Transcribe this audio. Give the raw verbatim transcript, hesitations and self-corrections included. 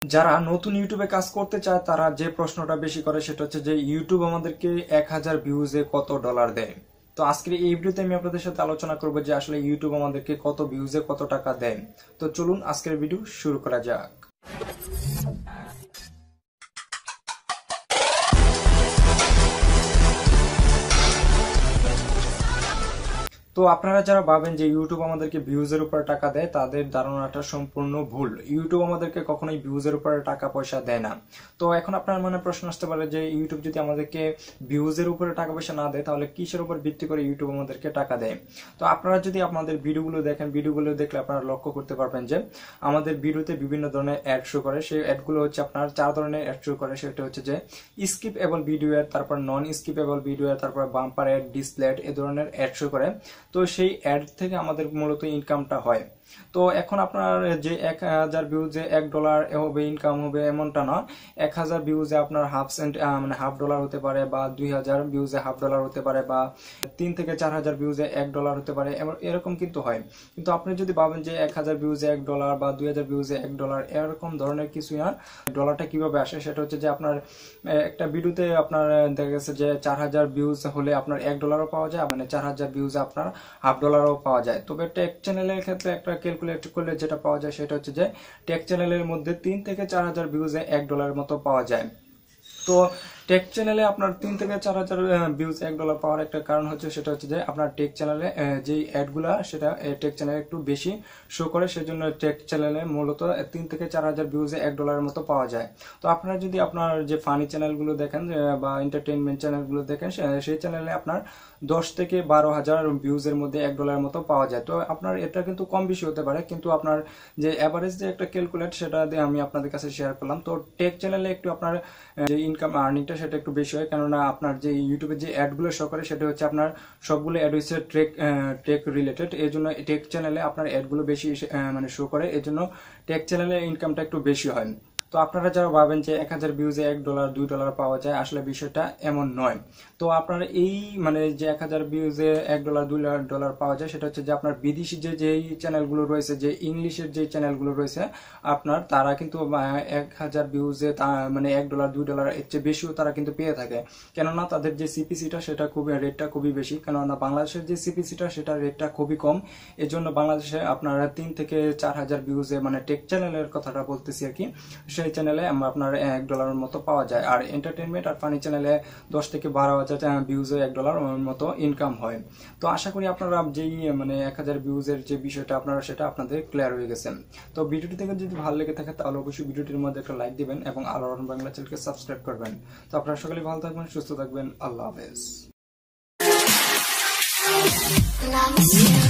যারা নতুন ইউটিউবে কাজ করতে চায় তারা যে প্রশ্নটা বেশি করে সেটা হচ্ছে যে ইউটিউব আমাদেরকে এক হাজার ভিউজে কত ডলার দেয়। তো আজকের এই ভিডিওতে আমি আপনাদের সাথে আলোচনা করবো যে আসলে ইউটিউব আমাদেরকে কত ভিউজে কত টাকা দেয়। তো চলুন আজকের ভিডিও শুরু করা যাক। তো আপনারা যারা ভাবেন যে ইউটিউব আমাদেরকে ভিউজের উপর টাকা দেয় তাদের ধারণাটা সম্পূর্ণ ভুল। ইউটিউব আমাদেরকে কখনোই ভিউজের উপরে টাকা পয়সা দেয় না। তো এখন আপনার মনে প্রশ্ন আসতে পারে যে ইউটিউব যদি আমাদেরকে ভিউজের উপরে টাকা পয়সা না দেয় তাহলে কিসের উপর ভিত্তি করে ইউটিউব আমাদেরকে টাকা দেয়। তো আপনারা যদি আপনাদের ভিডিওগুলো দেখেন, ভিডিওগুলো দেখলে আপনারা লক্ষ্য করতে পারবেন যে আমাদের ভিডিওতে বিভিন্ন ধরনের অ্যাড শো করে। সেই অ্যাডগুলো হচ্ছে আপনার চার ধরনের অ্যাড শো করে। সেটা হচ্ছে যে স্কিপেবল ভিডিও অ্যাড, তারপর নন স্কিপেবল ভিডিও অ্যাড, তারপর বাম্পার অ্যাড, ডিসপ্লে অ্যাড, এ ধরনের অ্যাড শো করে। তো সেই অ্যাড থেকে আমাদের মূলত ইনকামটা হয়। তো এখন আপনার যে এক হাজার ভিউজে এক ডলার হবে ইনকাম হবে এমনটা না। এক হাজার ভিউজে আপনার হাফ সেন্ট মানে হাফ ডলার হতে পারে, বা দুই হাজার ভিউজে হাফ ডলার হতে পারে, বা তিন থেকে চার হাজার ভিউজে এক ডলার হতে পারে, এরকম কিন্তু হয়। কিন্তু আপনি যদি ভাবেন যে এক হাজার ভিউজে এক ডলার বা দুই হাজার ভিউজে এক ডলার এরকম ধরনের কিছু না। ডলারটা কিভাবে আসে সেটা হচ্ছে যে আপনার একটা ভিডিওতে আপনার দেখা গেছে যে চার হাজার ভিউজ হলে আপনার এক ডলারও পাওয়া যায়, মানে চার হাজার ভিউজে আপনার হাফ ডলারও পাওয়া যায়। তবে টেক চ্যানেলের ক্ষেত্রে একটা ক্যালকুলেট করলে যেটা পাওয়া যায় সেটা হচ্ছে যে টেক চ্যানেলের মধ্যে তিন থেকে চার হাজার ভিউজে এক ডলারের মতো পাওয়া যায়। তো টেক চ্যানেলে আপনার তিন থেকে চার হাজার ভিউজ এক ডলার পাওয়ার একটা কারণ হচ্ছে সেটা হচ্ছে যে আপনার টেক চ্যানেলে যে অ্যাডগুলা সেটা টেক চ্যানেলে একটু বেশি শো করে, সেজন্য টেক চ্যানেলে মূলত তিন থেকে চার হাজার ভিউজে এক ডলারের মতো পাওয়া যায়। তো আপনারা যদি আপনার যে ফানি চ্যানেলগুলো দেখেন বা এন্টারটেইনমেন্ট চ্যানেলগুলো দেখেন, সেই চ্যানেলে আপনার দশ থেকে বারো হাজার ভিউজের মধ্যে এক ডলারের মতো পাওয়া যায়। তো আপনার এটা কিন্তু কম বেশি হতে পারে, কিন্তু আপনার যে অ্যাভারেজ যে একটা ক্যালকুলেট সেটা দিয়ে আমি আপনাদের কাছে শেয়ার করলাম। তো টেক চ্যানেলে একটু আপনার যে ইনকাম আর্নিংটা সেটা একটু বেশি হয়, কেননা আপনার যে ইউটিউবে যে অ্যাডগুলো শো করে সেটা হচ্ছে আপনার সবগুলো অ্যাড হচ্ছে টেক টেক রিলেটেড। এই জন্য টেক চ্যানেলে আপনার অ্যাডগুলো বেশি মানে শো করে, এই জন্য টেক চ্যানেলে ইনকামটা একটু বেশি হয়। তো আপনারা যারা ভাবেন যে এক হাজার ভিউজে এক ডলার দুই ডলার পাওয়া যায়, আসলে বিষয়টা এমন নয়। তো আপনারা এই মানে যে এক হাজার ভিউজে এক ডলার দুই ডলার পাওয়া যায় সেটা হচ্ছে যে আপনার বিদেশি যে যেই চ্যানেলগুলো রয়েছে, যে ইংলিশের যে চ্যানেলগুলো রয়েছে আপনার, তারা কিন্তু এক হাজার ভিউজে মানে এক ডলার দুই ডলার এর চেয়ে বেশিও তারা কিন্তু পেয়ে থাকে। কেননা তাদের যে সিপিসিটা সেটা খুবই রেটটা খুবই বেশি, কেননা বাংলাদেশের যে সিপিসিটা সেটা রেটটা খুবই কম। এই জন্য বাংলাদেশে আপনারা তিন থেকে চার হাজার ভিউজে মানে টেক চ্যানেলের কথাটা বলতেছি আর কি, সেই চ্যানেলে আপনার এক ডলারের মতো পাওয়া যায়। আর এন্টারটেনমেন্ট আর ফানি চ্যানেলে দশ থেকে বারো হাজার ভিউজে এক ডলার মতো ইনকাম হয়। তো আশা করি আপনারা যেই মানে এক হাজার ভিউজের যে বিষয়টা আপনারা সেটা আপনাদের ক্লিয়ার হয়ে গেছে। তো ভিডিওটি থেকে যদি ভালো লেগে থাকে তাহলে অবশ্যই ভিডিওটির মধ্যে একটা লাইক দিবেন এবং আল আরাউন্ড বাংলা চ্যানেলকে সাবস্ক্রাইব করবেন। তো আপনারা সকলে ভালো থাকবেন, সুস্থ থাকবেন। আল্লাহ হাফেজ।